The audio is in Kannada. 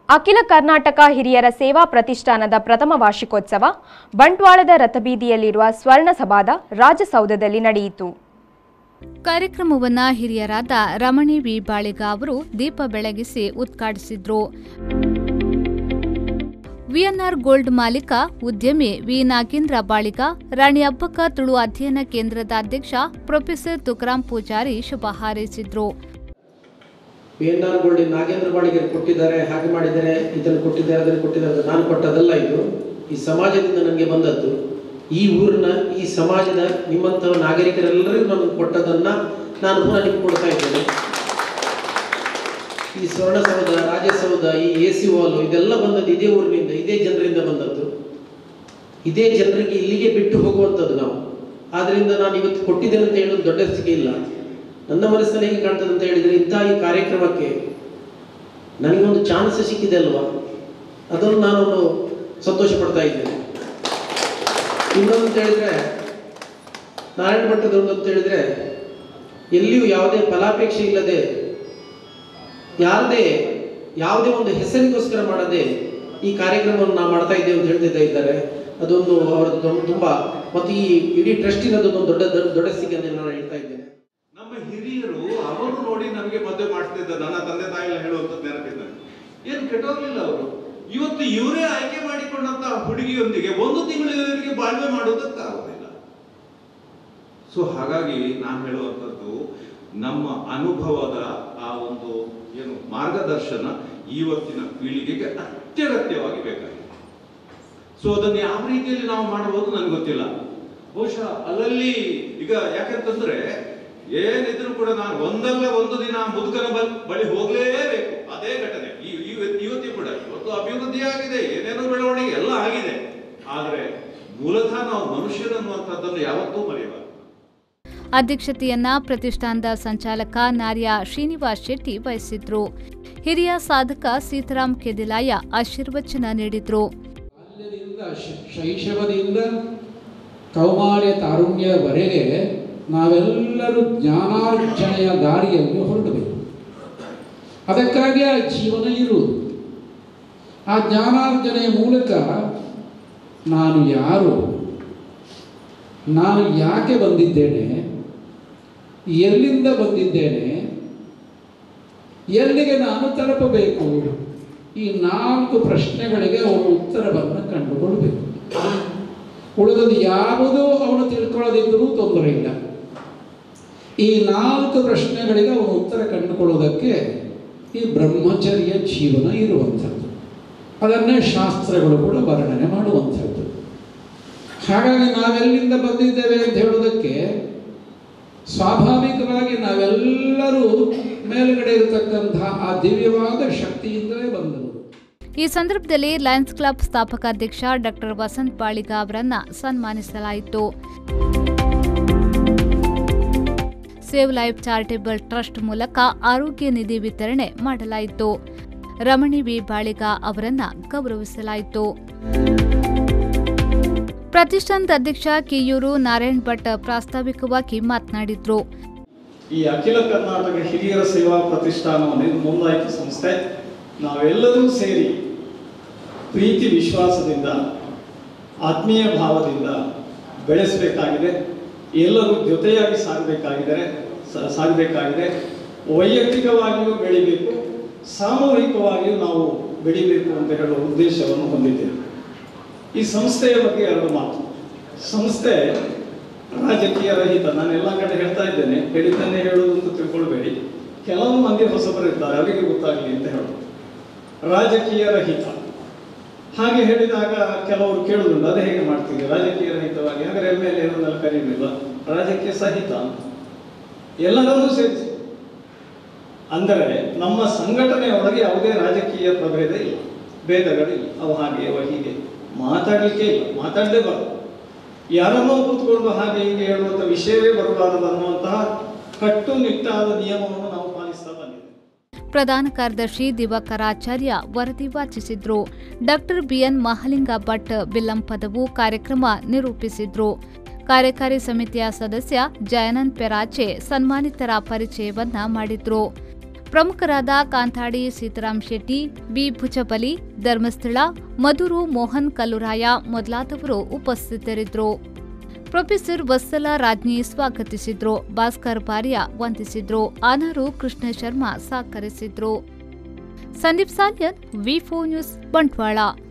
ಅಖಿಲ ಕರ್ನಾಟಕ ಹಿರಿಯರ ಸೇವಾ ಪ್ರತಿಷ್ಠಾನದ ಪ್ರಥಮ ವಾರ್ಷಿಕೋತ್ಸವ ಬಂಟ್ವಾಳದ ರಥಬೀದಿಯಲ್ಲಿರುವ ಸ್ವರ್ಣ ಸಭಾದ ರಾಜಸೌಧದಲ್ಲಿ ನಡೆಯಿತು. ಕಾರ್ಯಕ್ರಮವನ್ನು ಹಿರಿಯರಾದ ರಮಣಿ ವಿ ಬಾಳಿಗ ಅವರು ದೀಪ ಬೆಳಗಿಸಿ ಉದ್ಘಾಟಿಸಿದರು. ವಿಎನ್ಆರ್ ಗೋಲ್ಡ್ ಮಾಲೀಕ ಉದ್ಯಮಿ ವಿ ನಾಗೇಂದ್ರ ಬಾಳಿಗ, ರಾಣಿ ಅಬ್ಬಕ್ಕ ತುಳು ಅಧ್ಯಯನ ಕೇಂದ್ರದ ಅಧ್ಯಕ್ಷ ಪ್ರೊಫೆಸರ್ ತುಕಾರಾಂ ಪೂಜಾರಿ ಶುಭ ಹಾರೈಸಿದರು. ವಿಎನ್ಆರ್ ಗೋಲ್ಡ್ ನಾಗೇಂದ್ರ ಬಾಳಿಗೆ ಕೊಟ್ಟಿದ್ದಾರೆ, ಹಾಗೆ ಮಾಡಿದ್ದಾರೆ, ಇದನ್ನು ಕೊಟ್ಟಿದ್ದಾರೆ, ಅದನ್ನು ಕೊಟ್ಟಿದ್ದಾರೆ. ನಾನು ಕೊಟ್ಟದಲ್ಲ, ಇದು ಈ ಸಮಾಜದಿಂದ ನನಗೆ ಬಂದದ್ದು. ಈ ಊರಿನ ಈ ಸಮಾಜದ ನಿಮ್ಮಂತಹ ನಾಗರಿಕರೆಲ್ಲರಿಗೂ ನನಗೆ ಕೊಟ್ಟದನ್ನ ನಾನು ಪುನಃ ನಿಮ್ಗೆ ಕೊಡ್ತಾ ಇದ್ದೇನೆ. ಈ ಸ್ವರ್ಣಸೌಧ, ರಾಜಸೌಧ, ಈ AC ವಾಲು ಇದೆಲ್ಲ ಬಂದದ್ದು ಇದೇ ಊರಿನಿಂದ, ಇದೇ ಜನರಿಂದ ಬಂದದ್ದು. ಇದೇ ಜನರಿಗೆ ಇಲ್ಲಿಗೆ ಬಿಟ್ಟು ಹೋಗುವಂಥದ್ದು ನಾವು. ಆದ್ರಿಂದ ನಾನು ಇವತ್ತು ಕೊಟ್ಟಿದ್ದೇನೆ ಅಂತ ಹೇಳೋದು ದೊಡ್ಡಸ್ತಿಕೆ ಇಲ್ಲ. ನನ್ನ ಮನಸ್ಸಲ್ಲಿ ಹೇಗೆ ಕಾಣ್ತದೆ ಅಂತ ಹೇಳಿದರೆ, ಇಂಥ ಈ ಕಾರ್ಯಕ್ರಮಕ್ಕೆ ನನಗೊಂದು ಚಾನ್ಸ್ ಸಿಕ್ಕಿದೆ ಅಲ್ವಾ, ಅದನ್ನು ನಾನು ಸಂತೋಷ ಪಡ್ತಾ ಇದ್ದೇನೆ. ಇನ್ನೊಂದು ಅಂತ ಹೇಳಿದ್ರೆ, ನಾರಾಯಣ ಭಟ್ಟದೊಂದು ಅಂತ ಹೇಳಿದ್ರೆ, ಎಲ್ಲಿಯೂ ಯಾವುದೇ ಫಲಾಪೇಕ್ಷೆ ಇಲ್ಲದೆ, ಯಾವುದೇ ಒಂದು ಹೆಸರಿಗೋಸ್ಕರ ಮಾಡದೆ ಈ ಕಾರ್ಯಕ್ರಮವನ್ನು ನಾವು ಮಾಡ್ತಾ ಇದ್ದೇವೆ ಅಂತ ಹೇಳ್ತಿದ್ದ ಇದ್ದಾರೆ. ಅದೊಂದು ಅವರದ್ದು ತುಂಬಾ, ಮತ್ತು ಈ ಇಡೀ ಟ್ರಸ್ಟಿನದೊಂದು ದೊಡ್ಡ ಸಿಗಿ ಅಂತ ನಾನು ಹೇಳ್ತಾ ಇದ್ದೇನೆ. ನಮ್ಮ ಹಿರಿಯರು ಅವರು ನೋಡಿ ನಮಗೆ ಮದುವೆ ಮಾಡ್ತಿದ್ದ, ನನ್ನ ತಂದೆ ತಾಯಿ ಎಲ್ಲ ಹೇಳುವಂಥದ್ದು ನೆನಪಿದ್ದಾರೆ. ಏನು ಕೆಟ್ಟೋಗ್ಲಿಲ್ಲ ಅವರು. ಇವತ್ತು ಇವರೇ ಆಯ್ಕೆ ಮಾಡಿಕೊಂಡಂತ ಹುಡುಗಿಯೊಂದಿಗೆ 1 ತಿಂಗಳಿಗೆ ಬಾಳ್ವೆ ಮಾಡೋದಕ್ಕಾಗೋದಿಲ್ಲ. ಸೊ ಹಾಗಾಗಿ ನಾನು ಹೇಳುವಂಥದ್ದು, ನಮ್ಮ ಅನುಭವದ ಆ ಒಂದು ಏನು ಮಾರ್ಗದರ್ಶನ ಇವತ್ತಿನ ಪೀಳಿಗೆಗೆ ಅತ್ಯಗತ್ಯವಾಗಿ ಬೇಕಾಗಿದೆ. ಸೊ ಅದನ್ನು ಯಾವ ರೀತಿಯಲ್ಲಿ ನಾವು ಮಾಡಬಹುದು ನನಗೆ ಗೊತ್ತಿಲ್ಲ. ಬಹುಶಃ ಅಲ್ಲಲ್ಲಿ ಈಗ ಯಾಕಂತಂದ್ರೆ ಏನಿದ್ರು ಕೂಡ ನಾನು ಒಂದಲ್ಲ ಒಂದು ದಿನ ಮುದುಕನ ಬಳಿ ಹೋಗ್ಲೇಬೇಕು. ಅದೇ ಘಟನೆ ಇವತ್ತಿಗೂ ಕೂಡ. ಇವತ್ತು ಅಭಿವೃದ್ಧಿ ಆಗಿದೆ, ಏನೇನೋ ಬೆಳವಣಿಗೆ ಎಲ್ಲ ಆಗಿದೆ, ಆದರೆ ಮೂಲತಃ ನಾವು ಮನುಷ್ಯರು ಅನ್ನುವಂಥದ್ದನ್ನು ಯಾವತ್ತೂ ಮರೆಯಬಾರದು. ಅಧ್ಯಕ್ಷತೆಯನ್ನ ಪ್ರತಿಷ್ಠಾನದ ಸಂಚಾಲಕ ನಾರ್ಯ ಶ್ರೀನಿವಾಸ್ ಶೆಟ್ಟಿ ವಹಿಸಿದ್ರು. ಹಿರಿಯ ಸಾಧಕ ಸೀತಾರಾಮ್ ಕೆದಿಲಾಯ ಆಶೀರ್ವಚನ ನೀಡಿದ್ರು. ಶೈಶವದಿಂದ ಕೌಮಾರ್ಯ ತಾರುಣ್ಯವರೆಗೆ ನಾವೆಲ್ಲರೂ ಜ್ಞಾನಾರ್ಜನೆಯ ದಾರಿಯಲ್ಲಿ ಹೊರಡಬೇಕು. ಅದಕ್ಕಾಗಿ ಆ ಜೀವನ ಇರುವುದು. ಆ ಜ್ಞಾನಾರ್ಜನೆಯ ಮೂಲಕ ನಾನು ಯಾರು, ನಾನು ಯಾಕೆ ಬಂದಿದ್ದೇನೆ, ಎಲ್ಲಿಂದ ಬಂದಿದ್ದೇನೆ, ಎಲ್ಲಿಗೆ ನಾನು ತಲುಪಬೇಕು, ಈ 4 ಪ್ರಶ್ನೆಗಳಿಗೆ ಅವನು ಉತ್ತರವನ್ನು ಕಂಡುಕೊಳ್ಬೇಕು. ಉಳಿದದ್ದು ಯಾವುದೂ ಅವನು ತಿಳ್ಕೊಳ್ಳೋದಿದ್ದರೂ ತೊಂದರೆ ಇಲ್ಲ. ಈ 4 ಪ್ರಶ್ನೆಗಳಿಗೆ ಅವನು ಉತ್ತರ ಕಂಡುಕೊಳ್ಳೋದಕ್ಕೆ ಈ ಬ್ರಹ್ಮಚರ್ಯ ಜೀವನ ಇರುವಂಥದ್ದು. ಅದನ್ನೇ ಶಾಸ್ತ್ರಗಳು ಕೂಡ ವರ್ಣನೆ ಮಾಡುವಂಥದ್ದು. ಹಾಗಾಗಿ ನಾವೆಲ್ಲಿಂದ ಬಂದಿದ್ದೇವೆ ಅಂತ ಹೇಳೋದಕ್ಕೆ ಸ್ವಾಭಾವಿಕವಾಗಿ ನಾವೆಲ್ಲರೂ ಮೇಲುಗಡೆ ಇರತಕ್ಕಂತಹ ಆ ದಿವ್ಯವಾದ ಶಕ್ತಿಯಿಂದಲೇ ಬಂದವರು. ಈ ಸಂದರ್ಭದಲ್ಲಿ ಲಯನ್ಸ್ ಕ್ಲಬ್ ಸ್ಥಾಪಕಾಧ್ಯಕ್ಷ ಡಾಕ್ಟರ್ ವಸಂತ್ ಬಾಳಿಗ ಅವರನ್ನ ಸನ್ಮಾನಿಸಲಾಯಿತು. ಸೇವ್ ಲೈಫ್ ಚಾರಿಟೇಬಲ್ ಟ್ರಸ್ಟ್ ಮೂಲಕ ಆರೋಗ್ಯ ನಿಧಿ ವಿತರಣೆ ಮಾಡಲಾಯಿತು. ರಮಣಿ ವಿ ಬಾಳಿಗ ಅವರನ್ನ ಗೌರವಿಸಲಾಯಿತು. ಪ್ರತಿಷ್ಠಾನದ ಅಧ್ಯಕ್ಷ ಕಿಯೂರು ನಾರಾಯಣ್ ಭಟ್ ಪ್ರಾಸ್ತಾವಿಕವಾಗಿ ಮಾತನಾಡಿದ್ರು. ಈ ಅಖಿಲ ಕರ್ನಾಟಕ ಹಿರಿಯರ ಸೇವಾ ಪ್ರತಿಷ್ಠಾನವನ್ನು ನೋಂದಾಯಿತ ಸಂಸ್ಥೆ ನಾವೆಲ್ಲರೂ ಸೇರಿ ಪ್ರೀತಿ ವಿಶ್ವಾಸದಿಂದ ಆತ್ಮೀಯ ಭಾವದಿಂದ ಬೆಳೆಸಬೇಕಾಗಿದೆ. ಎಲ್ಲರೂ ಜೊತೆಯಾಗಿ ಸಾಗಬೇಕಾಗಿದೆ. ವೈಯಕ್ತಿಕವಾಗಿಯೂ ಬೆಳಿಬೇಕು, ಸಾಮೂಹಿಕವಾಗಿಯೂ ನಾವು ಬೆಳಿಬೇಕು ಅಂತ ಹೇಳುವ ಉದ್ದೇಶವನ್ನು ಹೊಂದಿದ್ದೇವೆ. ಈ ಸಂಸ್ಥೆಯ ಬಗ್ಗೆ 2 ಮಾತು. ಸಂಸ್ಥೆ ರಾಜಕೀಯ ರಹಿತ. ನಾನು ಎಲ್ಲ ಕಡೆ ಹೇಳ್ತಾ ಇದ್ದೇನೆ, ಹೇಳಿದ್ದನ್ನೇ ಹೇಳುವುದು ಅಂತ ತಿಳ್ಕೊಳ್ಬೇಡಿ. ಕೆಲವು ಮಂದಿ ಹೊಸಬರಿರ್ತಾರೆ, ಅವರಿಗೆ ಗೊತ್ತಾಗಲಿ ಅಂತ ಹೇಳೋದು. ರಾಜಕೀಯ ರಹಿತ ಹಾಗೆ ಹೇಳಿದಾಗ ಕೆಲವರು ಕೇಳುವುದುಂಟು, ಅದೇ ಹೇಗೆ ಮಾಡ್ತೀವಿ ರಾಜಕೀಯ ರಹಿತವಾಗಿ, ಹಾಗಾದ್ರೆ MLA ಏನನ್ನೆಲ್ಲ ಕರೀಲಿಲ್ಲ, ರಾಜಕೀಯ ಸಹಿತ ಎಲ್ಲರನ್ನೂ ಸೇರಿಸಿ. ಅಂದರೆ ನಮ್ಮ ಸಂಘಟನೆಯೊಳಗೆ ಯಾವುದೇ ರಾಜಕೀಯ ಪ್ರಭೇದ ಇಲ್ಲ, ಭೇದಗಳಿಲ್ಲ. ಅವು ಹಾಗೆ ಅವ ಹೀಗೆ ಮಾತಾಡಲಿಕ್ಕೆ ಇಲ್ಲ, ಮಾತಾಡಲೇಬಾರದು. ಯಾರನ್ನೋ ಕೂತ್ಕೊಂಡು ಹಾಗೆ ಹೀಗೆ ಹೇಳುವಂಥ ವಿಷಯವೇ ಬರಬಾರದು ಅನ್ನುವಂತಹ ಕಟ್ಟುನಿಟ್ಟಾದ ನಿಯಮವನ್ನು ನಾವು ಪಾಲಿಸ್ತಾ ಬಂದಿದ್ದೇವೆ. ಪ್ರಧಾನ ಕಾರ್ಯದರ್ಶಿ ದಿವಾಕರಾಚಾರ್ಯ ವರದಿ ವಾಚಿಸಿದ್ರು. ಡಾಕ್ಟರ್ ಬಿಎನ್ ಮಹಾಲಿಂಗ ಭಟ್ ಬಿಲ್ಲಂಪದವು ಕಾರ್ಯಕ್ರಮ ನಿರೂಪಿಸಿದ್ರು. ಕಾರ್ಯಕಾರಿ ಸಮಿತಿಯ ಸದಸ್ಯ ಜಯಾನಂದ್ ಪೆರಾಚೆ ಸನ್ಮಾನಿತರ ಪರಿಚಯವನ್ನ ಮಾಡಿದ್ರು. ಪ್ರಮುಖರಾದ ಕಾಂತಾಡಿ ಸೀತಾರಾಮ್ ಶೆಟ್ಟಿ, ಬಿ ಭುಜಬಲಿ, ಧರ್ಮಸ್ಥಳ, ಮಧುರು ಮೋಹನ್ ಕಲ್ಲುರಾಯ ಮೊದಲಾದವರು ಉಪಸ್ಥಿತರಿದ್ದರು. ಪ್ರೊಫೆಸರ್ ವತ್ಸಲ ರಾಜ್ನಿ ಸ್ವಾಗತಿಸಿದ್ರು. ಭಾಸ್ಕರ್ ಬಾರಿಯಾ ವಂದಿಸಿದ್ರು. ಅನರು ಕೃಷ್ಣ ಶರ್ಮಾ ಸಹಕರಿಸಿದ್ರು. ಸಂದೀಪ್ ಸಾಲ್ಯನ್, ವಿ4 ನ್ಯೂಸ್, ಬಂಟ್ವಾಳ.